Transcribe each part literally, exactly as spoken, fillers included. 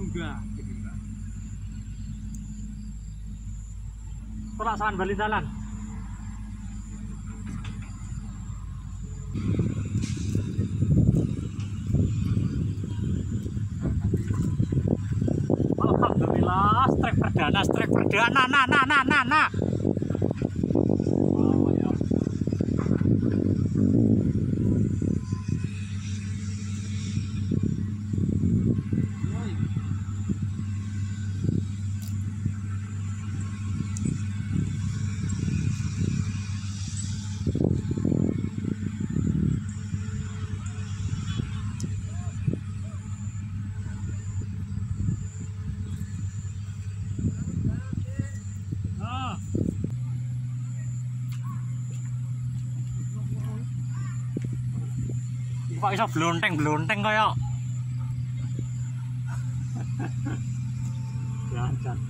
enggak. Pelaksanaan balik jalan. Alhamdulillah, strek perdana, strek perdana, nah, nah, nah, nah, nah. Oh, ya. Kok iso blonteng-blonteng kaya. Jangan.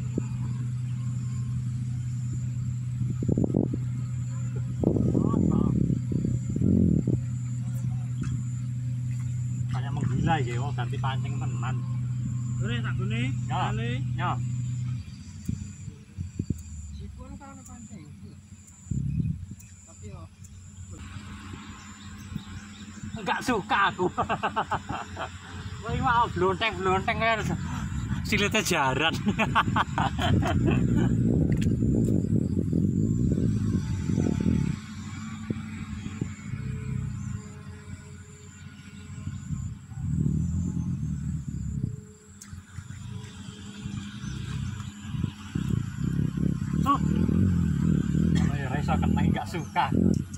Kayak menggila ya, oh ganti pancing tenan. Boleh tak gune? Ya. Ya. Sipun kan pancing. Tapi yo enggak suka aku. Woi mau blonteng-blonteng kan silitnya jaran. Tuh. Kalau ya Reza kena enggak suka.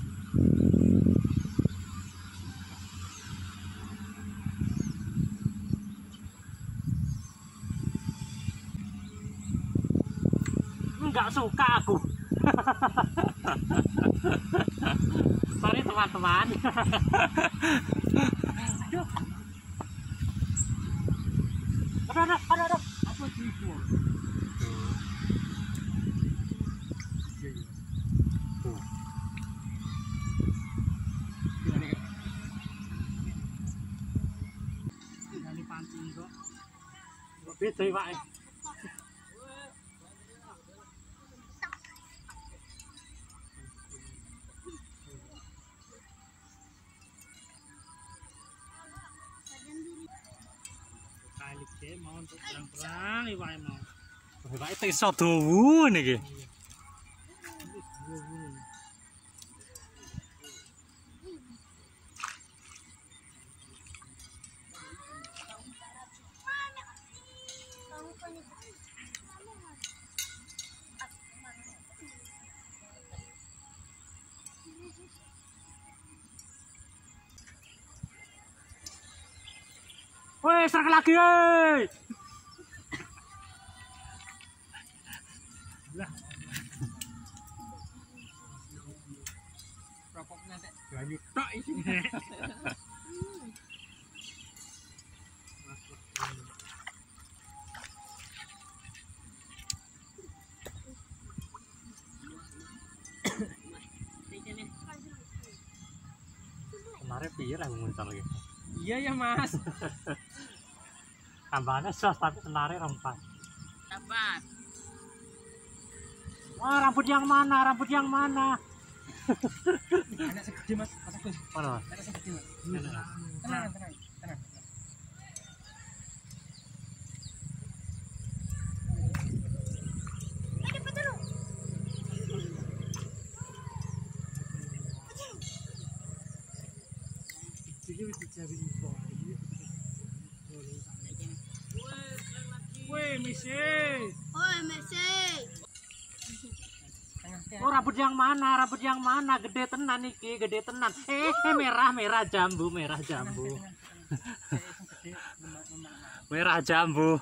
Enggak suka aku. Sorry teman-teman. Aduh. Aduh, aduh, aduh, aduh. apa sipun? Iya iya. Tuh. Ini ini pancing kok. Beda Pak. Kali ke mau untuk terang-terang iwake mau. Pak itu iso dawu niki. Woi, serang lagi, woi. Lah. Rokoknya teh banyu tok isine. Kemarin piye lah muncul lagi. Iya ya Mas. Tambahannya sos tapi senarnya rempas. Dapat. Wah, rambut yang mana? Rambut yang mana? Anak segede Mas, Mas Agus. Mana? Anak segede Mas. Tenang. Tenang, tenang, tenang. Iki wis dicari info. Woi, Messi. Oi, Messi. Oh, rambut yang mana? Rambut yang mana? Gede tenan iki, gede tenan. Eh, eh merah, merah jambu, merah jambu. Merah jambu.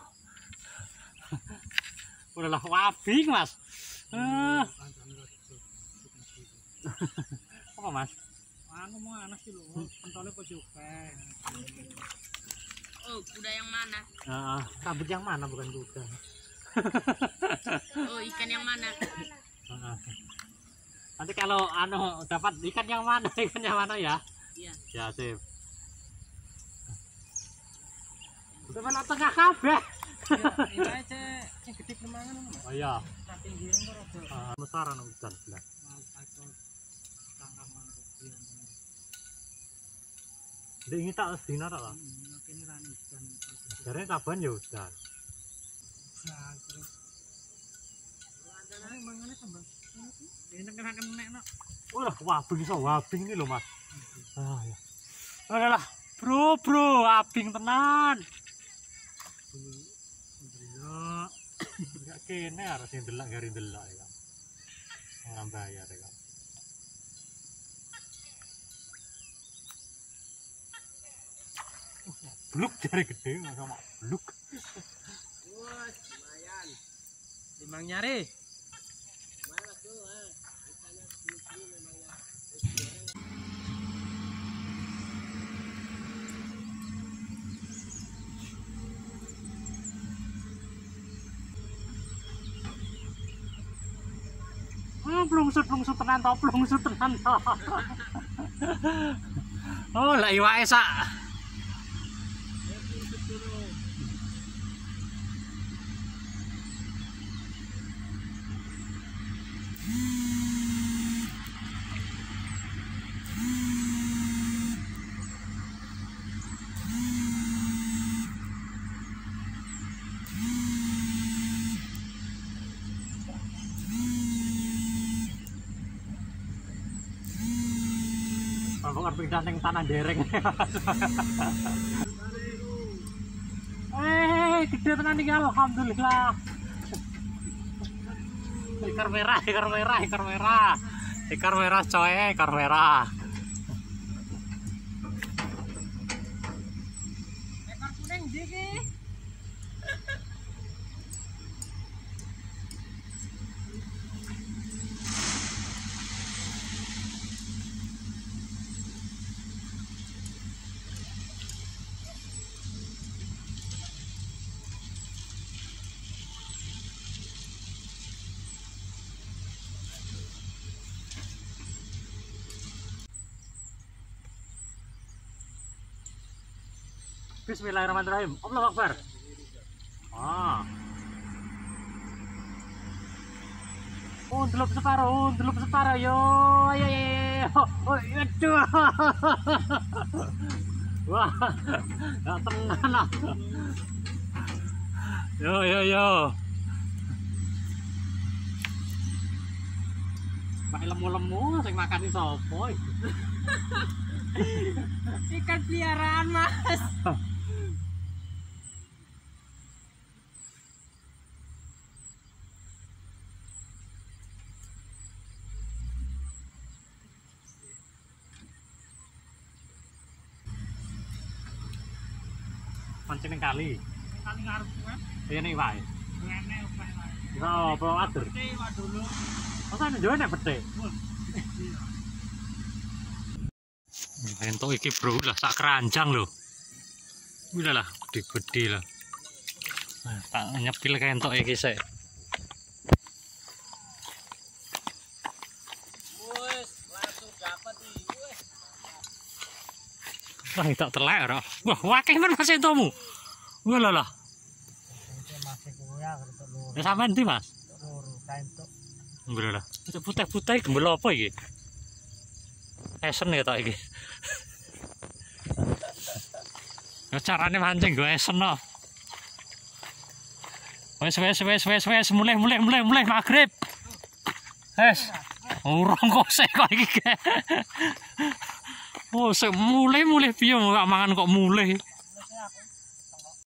Udahlah wabing, Mas. Eh. Apa, Mas? Anu mau anak sih lho, pentolnya pojokan. Oh, kuda yang mana? Nah, rambut yang mana bukan kuda. Oh, ikan yang mana? Nah, nanti kalau anu dapat ikan yang mana, ikan yang mana ya? Iya. Ya, sip. Udah mana tengah kabeh. Iya aja sing gede kemangan. Oh iya. Tak pinggiran kok rada. Ah, mesaran udan belas. Ndek iki tak sedina tok lah. Kene ra udan. Jarene kaban ya udan. Lanjane mangane tambah. Ini kena kenek no. Wah, wabing iso wabing iki lho, Mas. Ah ya. Alah, bro, bro, abing tenan. Delok. Gak kene harus sing delok gari delok ya. Orang bayar ya. Bluk jari gede nggak sama bluk. Wah, lumayan. Limang nyari. Hmm, plungsut plungsut tenan to, plungsut tenan to. Oh, lah iwake sak. Kalau pindah neng tanah dereng. Eh, gede tenan iki alhamdulillah. Ikar merah, ikar merah, ikar merah. Ikar merah coy, ikar merah. Ekor kuning ndi iki? Bismillahirrahmanirrahim. Allahu Akbar. Ah. Oh, delop separuh, oh, delop separuh yo. Ayo, ayo, ayo. Oh, aduh. Wah, gak tenan lah. Yo, yo, yo. Pakai lemu-lemu, sing makan ini sopo. Ikan peliharaan, Mas. Pancing ning kali. Kali ngarep kuwi. Iya nih wae. Ngene upah wae. Ora apa atur. Peti wae dulu. Masa njowe nek pete. Entuk iki bro lah sak keranjang lho. Udah lah gede-gede lah. Nah, tak nyepil kayak entuk iki sik. Wes, langsung dapat iki. Wes. Wah, tak telek ora. Wah, wakeh men Mas entukmu. Wah lah lah. Masih kuwi arep loro. Ya sampean ndi, Mas? Loro kaentuk. Udah lah. Putih-putih gembel apa iki? Esen ya tak iki. Carane mancing gue esen no. Wes wes wes wes wes mulai mulai mulai mulai maghrib. Wes. Urung kok sik kok iki. Oh, sik mulai mulai piye gak mangan kok mulai.